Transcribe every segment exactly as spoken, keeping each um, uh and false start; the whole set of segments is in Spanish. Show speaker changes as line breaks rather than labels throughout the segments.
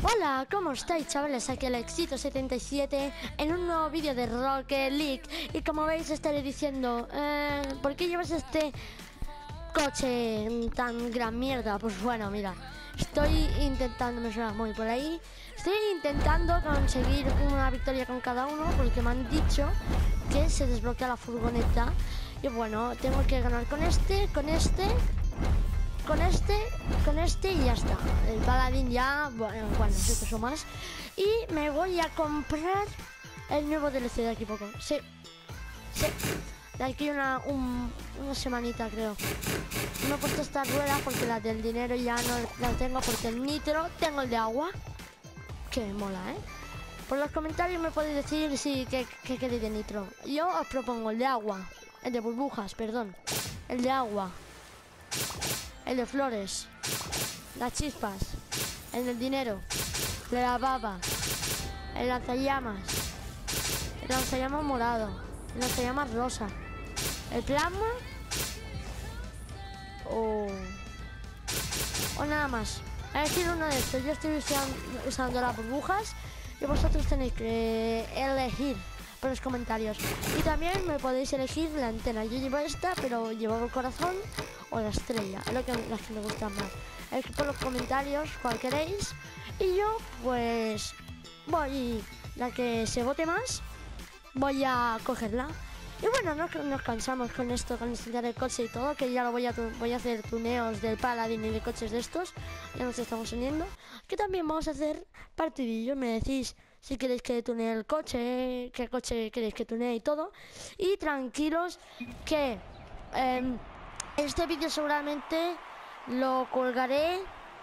Hola, ¿cómo estáis, chavales? Aquí Alexito setenta y siete en un nuevo vídeo de Rocket League. Y como veis estaré diciendo eh, ¿por qué llevas este coche tan gran mierda? Pues bueno, mira, estoy intentando, me suena muy por ahí, estoy intentando conseguir una victoria con cada uno, porque me han dicho que se desbloquea la furgoneta. Y bueno, tengo que ganar con este, con este, con este, con este y ya está. El paladín ya, bueno, bueno, no sé qué son más. Y me voy a comprar el nuevo D L C de aquí poco. Sí, sí. De aquí una, un, una semanita, creo. No he puesto estas ruedas porque las del dinero ya no las tengo, porque el nitro tengo el de agua. Que mola, ¿eh? Por los comentarios me podéis decir si que, que queréis de nitro. Yo os propongo el de agua. El de burbujas, perdón. El de agua. El de flores. Las chispas. El del dinero. El de la baba. El lanzallamas. El lanzallamas morado. El lanzallamas rosa. El plasma. O... O nada más. A decir uno de estos. Yo estoy usando, usando las burbujas. Y vosotros tenéis que elegir por los comentarios. Y también me podéis elegir la antena. Yo llevo esta, pero llevo el corazón o la estrella. Es lo que, las que me gustan más. Es por los comentarios cuál queréis. Y yo, pues, voy, la que se vote más, voy a cogerla. Y bueno, no nos cansamos con esto, con enseñar el coche y todo, que ya lo voy a, voy a hacer tuneos del Paladin y de coches de estos. Ya nos estamos uniendo. Que también vamos a hacer partidillos. Me decís si queréis que tunee el coche, qué coche queréis que tunee y todo. Y tranquilos que eh, este vídeo seguramente lo colgaré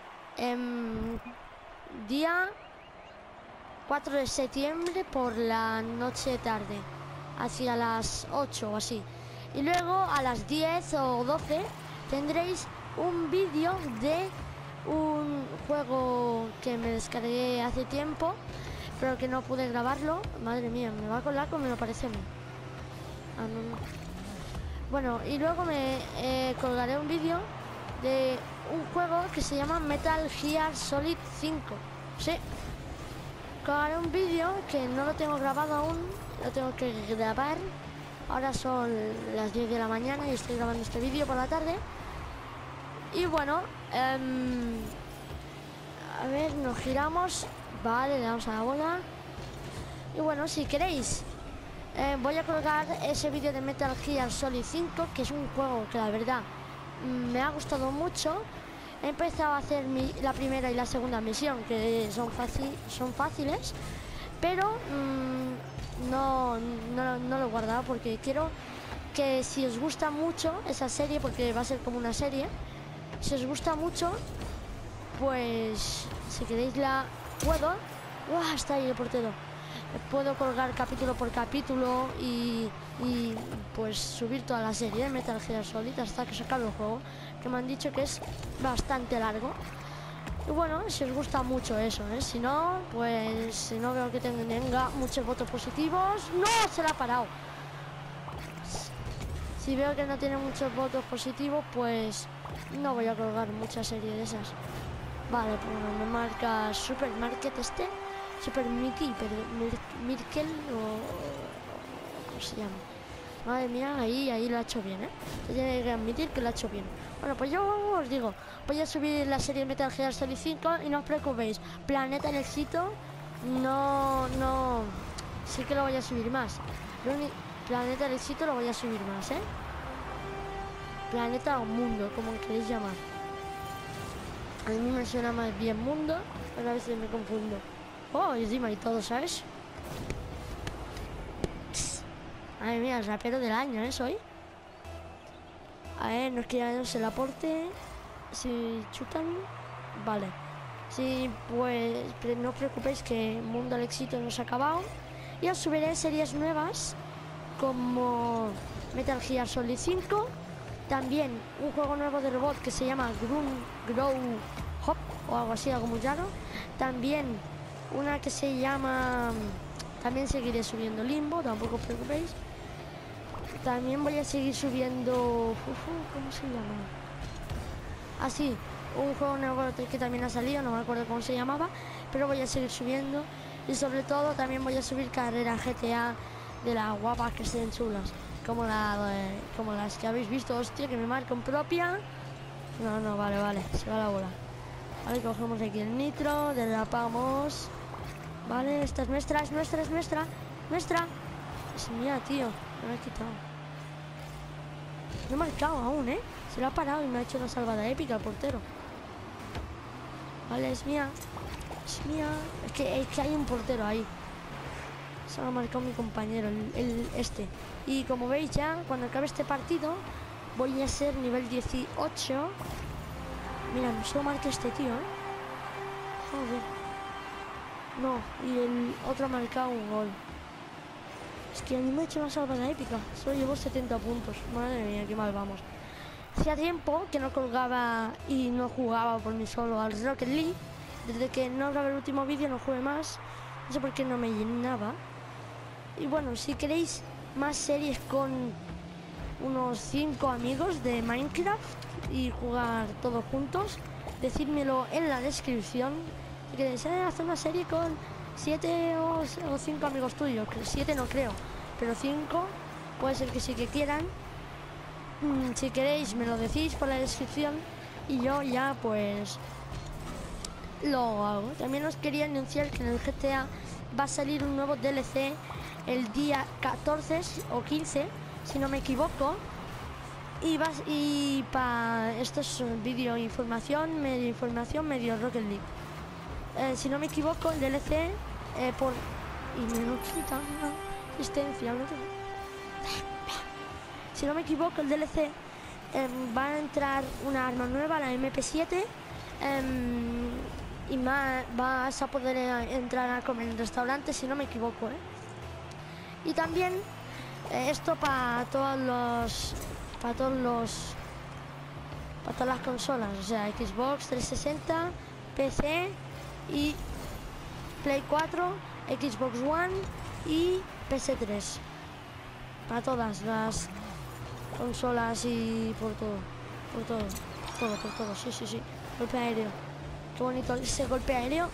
en día cuatro de septiembre por la noche tarde, hacia las ocho o así. Y luego a las diez o doce tendréis un vídeo de un juego que me descargué hace tiempo, pero que no pude grabarlo. Madre mía, me va a colar como me lo parece a mí. Ah, no, no. Bueno, y luego me eh, colgaré un vídeo de un juego que se llama Metal Gear Solid cinco. Sí. Colgaré un vídeo que no lo tengo grabado aún. Lo tengo que grabar. Ahora son las diez de la mañana y estoy grabando este vídeo por la tarde. Y bueno, um, a ver, nos giramos. Vale, le damos a la bola. Y bueno, si queréis, eh, voy a colgar ese vídeo de Metal Gear Solid cinco, que es un juego que la verdad me ha gustado mucho. He empezado a hacer mi, la primera y la segunda misión, que son, fácil, son fáciles, pero mmm, no, no, no lo he guardado porque quiero que, si os gusta mucho esa serie, porque va a ser como una serie, si os gusta mucho, pues si queréis la puedo. ¡Uah! Está ahí el portero. Puedo colgar capítulo por capítulo y, y pues subir toda la serie de Metal Gear Solid hasta que se acabe el juego, que me han dicho que es bastante largo. Y bueno, si os gusta mucho eso, ¿eh? Si no, pues si no veo que tenga muchos votos positivos. ¡No! Se la ha parado. Si veo que no tiene muchos votos positivos, pues no voy a colgar mucha serie de esas. Vale, pues me marca Supermarket este. Super Mickey, pero Mirkel o ¿cómo se llama? Madre mía, ahí, ahí lo ha hecho bien, ¿eh? Se tiene que admitir que lo ha hecho bien. Bueno, pues yo os digo, voy a subir la serie Metal Gear Solid cinco y no os preocupéis. Planeta el éxito, no, no, sí que lo voy a subir más. Planeta el éxito lo voy a subir más, ¿eh? Planeta o mundo, como queréis llamar. A mí me suena más bien mundo, pero a veces me confundo. Oh, y encima y todo, ¿sabes? Madre mía, el rapero del año, ¿eh? Soy. A ver, no es que ya no se la aporte. Si chutan, vale. Sí, pues no os preocupéis que Mundo al Éxito no se ha acabado. Y os subiré series nuevas como Metal Gear Solid cinco. También un juego nuevo de robot que se llama Grow, Grow Hop o algo así, algo muy raro. También una que se llama... También seguiré subiendo Limbo, tampoco os preocupéis. También voy a seguir subiendo... Uf, ¿cómo se llama? Así, un juego nuevo que también ha salido, no me acuerdo cómo se llamaba. pero voy a seguir subiendo. Y sobre todo también voy a subir carreras G T A de las guapas que estén chulas. Como, la, eh, como las que habéis visto. Hostia, que me marco en propia. No, no, vale, vale, se va la bola. Vale, cogemos aquí el nitro, derrapamos. Vale, esta es nuestra, es nuestra, es nuestra. Nuestra. Es mía, tío, me la he quitado. No he marcado aún, ¿eh? Se lo ha parado y me ha hecho una salvada épica el portero. Vale, es mía. Es mía. Es que, es que hay un portero ahí. Se lo ha marcado mi compañero, el, el este. Y como veis ya, cuando acabe este partido, voy a ser nivel dieciocho. Mira, no solo marca este tío, ¿eh? Joder. No, y el otro ha marcado un gol. Es que a mí me ha hecho una salvada épica. Solo llevo setenta puntos. Madre mía, qué mal vamos. Hacía tiempo que no colgaba y no jugaba por mí solo al Rocket League. Desde que no grabé el último vídeo no jugué más. No sé por qué no me llenaba. Y bueno, si queréis más series con unos cinco amigos de Minecraft y jugar todos juntos, decídmelo en la descripción. Si queréis hacer una serie con siete o cinco amigos tuyos, siete no creo, pero cinco puede ser que sí que quieran. Mm, si queréis me lo decís por la descripción y yo ya pues lo hago. También os quería anunciar que en el G T A va a salir un nuevo D L C el día catorce o quince, si no me equivoco. Y, vas, y para esto es vídeo información, medio información, medio Rocket League. Eh, si no me equivoco, el D L C eh, por... Y me lo quita una asistencia. ¿No? Si no me equivoco, el D L C eh, va a entrar una arma nueva, la M P siete. Eh, y más, vas a poder entrar a comer en restaurantes, si no me equivoco. ¿eh? Y también eh, esto para todos los... Para todos los... Para todas las consolas. O sea, Xbox trescientos sesenta, P C... y Play cuatro, Xbox One y P S tres. Para todas las consolas y por todo. Por todo. Todo, por todo. Sí, sí, sí. Golpe aéreo. Qué bonito ese golpe aéreo.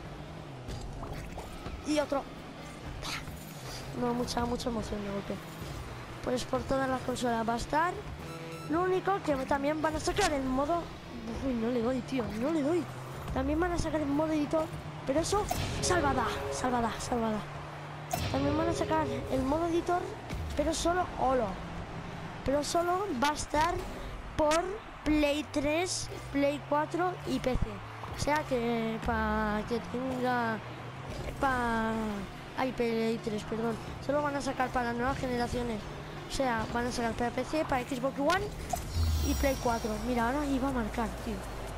Y otro. No, mucha, mucha emoción de golpe. Pues por todas las consolas va a estar. Lo único que también van a sacar el modo... Uy, no le doy, tío. No le doy. También van a sacar el modo editor, pero eso, salvada, salvada, salvada. También van a sacar el modo editor, pero solo holo. Pero solo va a estar por Play tres, Play cuatro y P C. O sea que para que tenga... Para... Ay, Play tres, perdón. Solo van a sacar para las nuevas generaciones. O sea, van a sacar para P C, para Xbox One y Play cuatro. Mira, ahora iba a marcar, tío.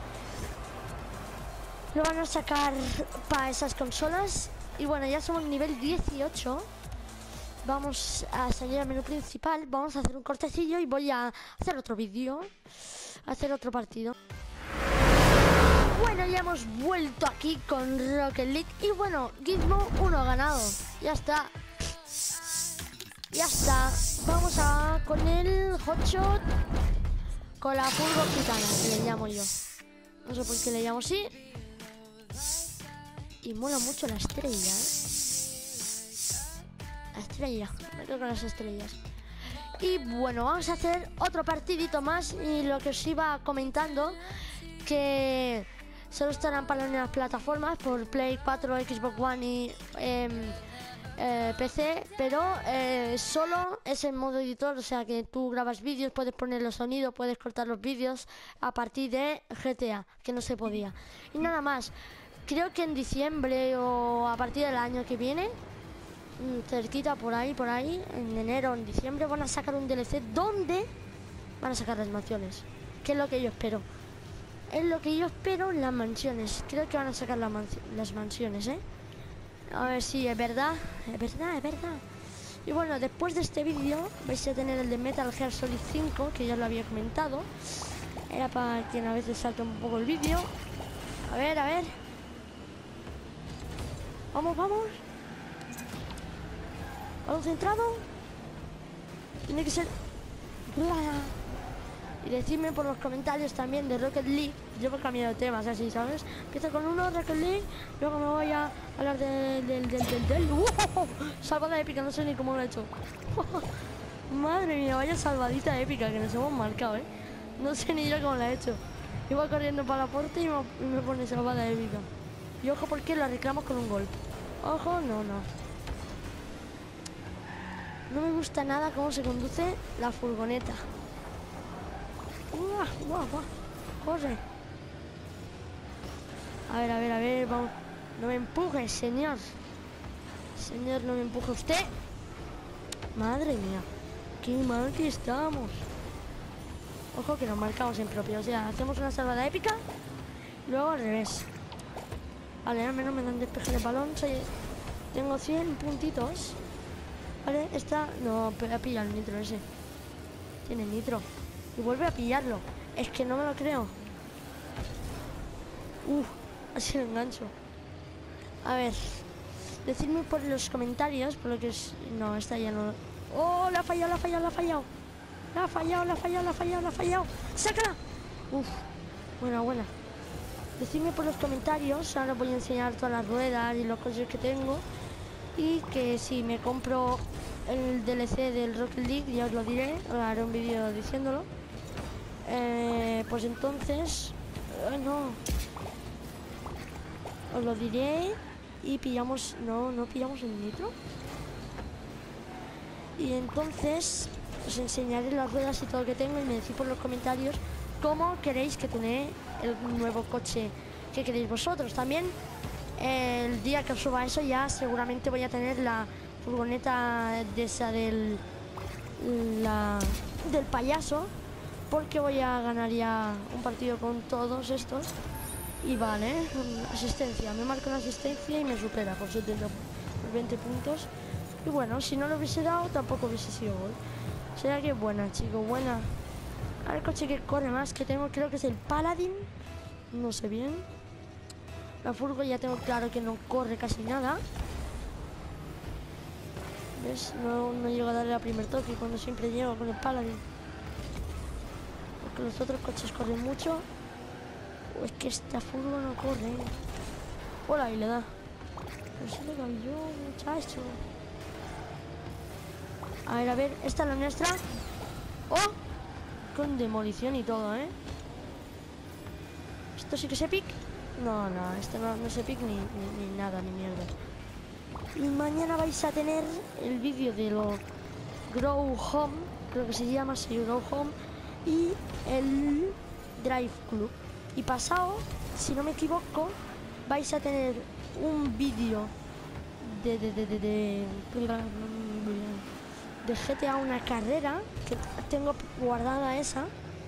Lo van a sacar para esas consolas. Y bueno, ya somos nivel dieciocho. Vamos a salir al menú principal. Vamos a hacer un cortecillo y voy a hacer otro vídeo. Hacer otro partido. Bueno, ya hemos vuelto aquí con Rocket League. Y bueno, Gizmo uno ganado. Ya está. Ya está. Vamos a con el hotshot. Con la furgo gitana, que le llamo yo. No sé por qué le llamo así. Y mola mucho la estrella, ¿eh? La estrella, me quedo con las estrellas. Y bueno, vamos a hacer otro partidito más. Y lo que os iba comentando, que solo estarán para las plataformas, por Play cuatro, Xbox One y eh, eh, P C. Pero eh, solo es en modo editor, o sea que tú grabas vídeos, puedes poner los sonidos, puedes cortar los vídeos a partir de G T A, que no se podía. Y nada más. Creo que en diciembre o a partir del año que viene, cerquita por ahí, por ahí, en enero o en diciembre, van a sacar un D L C donde van a sacar las mansiones. Que es lo que yo espero. Es lo que yo espero, las mansiones. Creo que van a sacar la mansi las mansiones, ¿eh? A ver si es verdad. Es verdad, es verdad. Y bueno, después de este vídeo vais a tener el de Metal Gear Solid cinco, que ya lo había comentado. Era para quien a veces salta un poco el vídeo. A ver, a ver. Vamos, vamos. Balón centrado. Tiene que ser... Y decidme por los comentarios también de Rocket League. Yo voy cambiando de temas así, ¿sabes? Empiezo con uno, Rocket League, luego me voy a hablar del... del... del... del... del... ¡Uh! Salvada épica, no sé ni cómo lo he hecho. Madre mía, vaya salvadita épica que nos hemos marcado, ¿eh? No sé ni yo cómo la he hecho. Iba corriendo para la puerta y me, y me pone salvada épica. Y ojo porque la reclamos con un gol. Ojo, no, no. No me gusta nada cómo se conduce la furgoneta. ¡Uah, uah, uah! ¡Corre! A ver, a ver, a ver, vamos. No me empuje, señor. Señor, no me empuje usted. Madre mía. Qué mal que estamos. Ojo que nos marcamos en propio. O sea, hacemos una salvada épica. Luego al revés. Vale, al menos me dan despeje de balón. Soy... Tengo cien puntitos. Vale, esta... No, pero ha pillado el nitro ese. Tiene nitro. Y vuelve a pillarlo. Es que no me lo creo. Uf, así lo engancho. A ver. Decidme por los comentarios. Por lo que es... No, esta ya no... ¡Oh! La ha fallado, la ha fallado, la ha fallado. La ha fallado, la ha fallado, la ha fallado, la ha fallado. ¡Sácala! Uf, buena, buena. Decidme por los comentarios. Ahora voy a enseñar todas las ruedas y los coches que tengo. Y que si me compro el D L C del Rocket League, ya os lo diré. Ahora haré un vídeo diciéndolo. Eh, pues entonces... Eh, no. Os lo diré. Y pillamos... No, no pillamos el nitro. Y entonces os enseñaré las ruedas y todo lo que tengo. Y me decís por los comentarios cómo queréis que tenga el nuevo coche que queréis vosotros. También el día que os suba eso ya seguramente voy a tener la furgoneta de esa del... La, del payaso. Porque voy a ganar ya un partido con todos estos. Y vale, asistencia. Me marca una asistencia y me supera por setenta, por veinte puntos. Y bueno, si no lo hubiese dado, tampoco hubiese sido gol. O sea que buena, chicos, buena. A ver, el coche que corre más que tengo, creo que es el Paladin. No sé bien. La furgo ya tengo claro que no corre casi nada. ¿Ves? No, no llego a darle la primer toque cuando siempre llego con el Paladin. Porque los otros coches corren mucho. O es que esta furgo no corre. ¿eh? Hola, y le da. Pero si le cambió, muchacho. A ver, a ver, esta es la nuestra. ¡Oh! Con demolición y todo, ¿eh? ¿Esto sí que es epic? No, no, esto no, no es epic ni, ni, ni nada, ni mierda. Y mañana vais a tener el vídeo de lo Grow Home, creo que se llama así, Grow Home, y el Drive Club. Y pasado, si no me equivoco, vais a tener un vídeo de, de, de, de, de, de G T A, una carrera, que tengo guardada esa.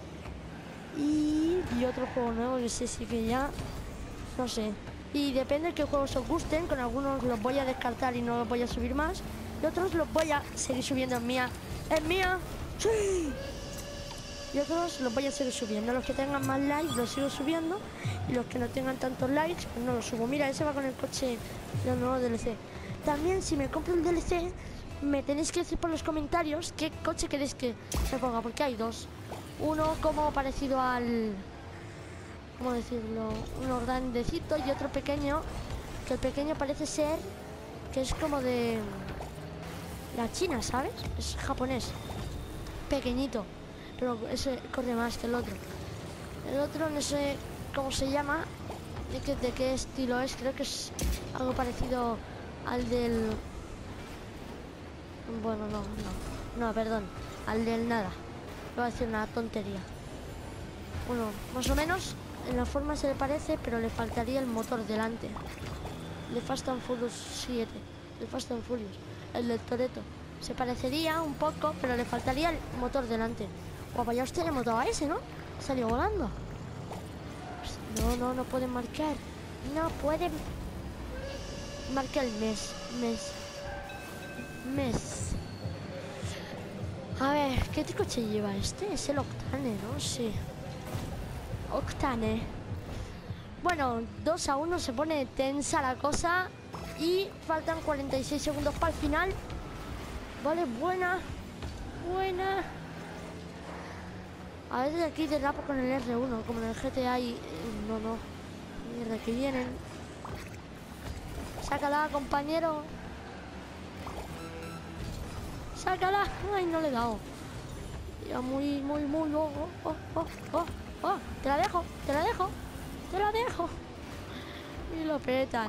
Y, y otro juego nuevo, que sé si que ya, no sé. Y depende de qué juegos os gusten, con algunos los voy a descartar y no los voy a subir más. Y otros los voy a seguir subiendo en mía. ¡En mía! ¡Sí! Y otros los voy a seguir subiendo. Los que tengan más likes los sigo subiendo. Y los que no tengan tantos likes, pues no los subo. Mira, ese va con el coche del nuevo D L C. También, si me compro el D L C, me tenéis que decir por los comentarios qué coche queréis que me ponga. Porque hay dos. Uno como parecido al... ¿Cómo decirlo? Uno grandecito y otro pequeño. Que el pequeño parece ser que es como de la China, ¿sabes? Es japonés. Pequeñito. Pero ese corre más que el otro. El otro no sé cómo se llama, de qué, de qué estilo es. Creo que es algo parecido al del... Bueno, no, no. No, perdón. Al del nada. Voy a decir una tontería. Bueno, más o menos en la forma se le parece, pero le faltaría el motor delante. El de Fast and Furious siete. El Fast and Furious. El del Toretto. Se parecería un poco, pero le faltaría el motor delante. Guapa, ya usted le motor a ese, ¿no? Salió volando. No, no, no pueden marcar. No pueden marcar el mes. Mes. Mes. A ver, ¿qué coche lleva este? Es el Octane, ¿no? Sí. Octane. Bueno, dos a uno se pone tensa la cosa. Y faltan cuarenta y seis segundos para el final. Vale, buena. Buena. A veces aquí derrapo con el R uno, como en el G T A y... No, no. Mierda, que vienen. Sácala, compañero. Sácala. Ay, no le he dado. Ya muy, muy, muy... Oh, oh, oh, oh, oh. Te la dejo, te la dejo. Te la dejo. Y lo petan.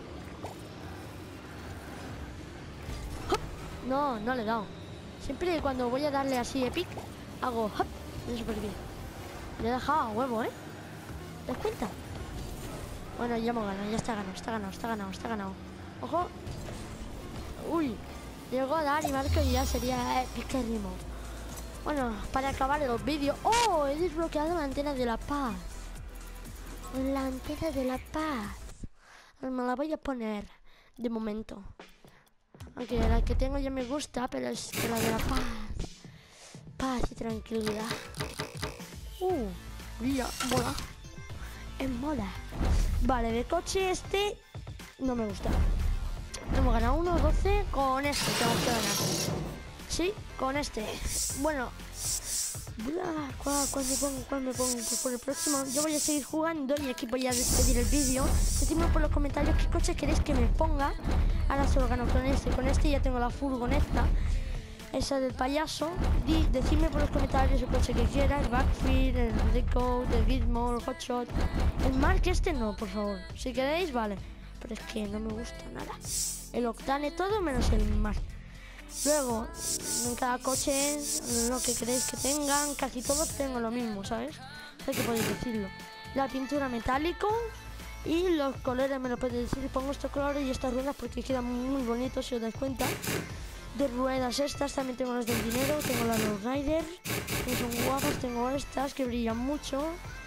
No, no le he dado. Siempre cuando voy a darle así epic, hago hop, y súper bien. Le he dejado a huevo, ¿eh? ¿Te das cuenta? Bueno, ya hemos ganado, ya está ganado, está ganado, está ganado, está ganado. Ojo. Uy, llegó a dar y marco y ya sería épiquérrimo. Bueno, para acabar el vídeo. ¡Oh! He desbloqueado la antena de la paz. La antena de la paz. Me la voy a poner de momento. Aunque la que tengo ya me gusta, pero es la de la paz. Paz y tranquilidad. Uh, mira, mola. Es mola. Vale, de coche este no me gusta. Hemos ganado uno doce con este, tengo que ganar. Sí, con este. Bueno, ¿cuál, cuál me pongo? ¿Cuál me pongo? Pues por el próximo yo voy a seguir jugando y aquí voy a despedir el vídeo. Decidme por los comentarios qué coche queréis que me ponga. Ahora solo gano con este. Con este ya tengo la furgoneta, esa del payaso. Di, decidme por los comentarios el coche que quieras. El Backfield, el Recode, el Gizmo, el Hotshot. El Mark este no, por favor. Si queréis, vale. Pero es que no me gusta nada. El Octane todo menos el Mark. Luego, en cada coche, lo que queréis que tengan, casi todos tengo lo mismo, ¿sabes? O sea que podéis decirlo. La pintura metálico y los colores me lo podéis decir. Pongo estos colores y estas ruedas porque quedan muy bonitos, si os dais cuenta. De ruedas estas, también tengo las del dinero, tengo las de los Riders, que son guapas, tengo estas que brillan mucho.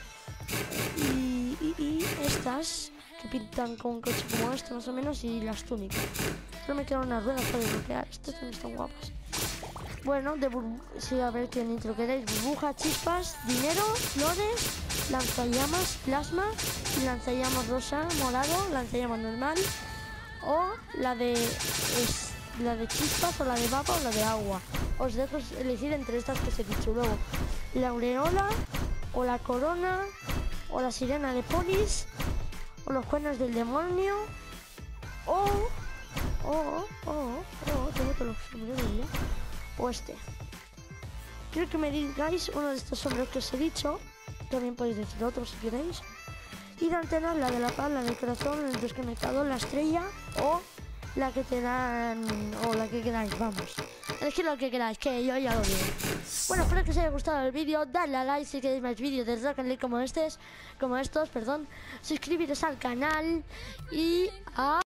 Y, y, y estas, que pintan con un coche como este más o menos, y las túnicas. Solo me quedan unas ruedas para desbloquear. Estas también están guapas. Bueno, de sí, a ver qué nitro queréis. Burbujas, chispas, dinero, flores, lanzallamas, plasma, lanzallamas rosa, morado, lanzallamas normal. O la de es, la de chispas, o la de vapor, o la de agua. Os dejo elegir entre estas que os he dicho. Luego, la aureola, o la corona, o la sirena de Polis, o los cuernos del demonio, o... Oh, oh, oh, oh, tengo todos los sombreros ya. O este. Quiero que me digáis uno de estos sombreros que os he dicho. También podéis decir otro si queréis. Y la antena, la de la paz, la del corazón, el desconectador, la estrella o la que te dan, o la que queráis, vamos. Elegid lo que queráis, que yo ya lo digo. Bueno, espero que os haya gustado el vídeo. Dadle a like si queréis más vídeos de Rocket League como estos, como estos, perdón. Suscribiros al canal y a...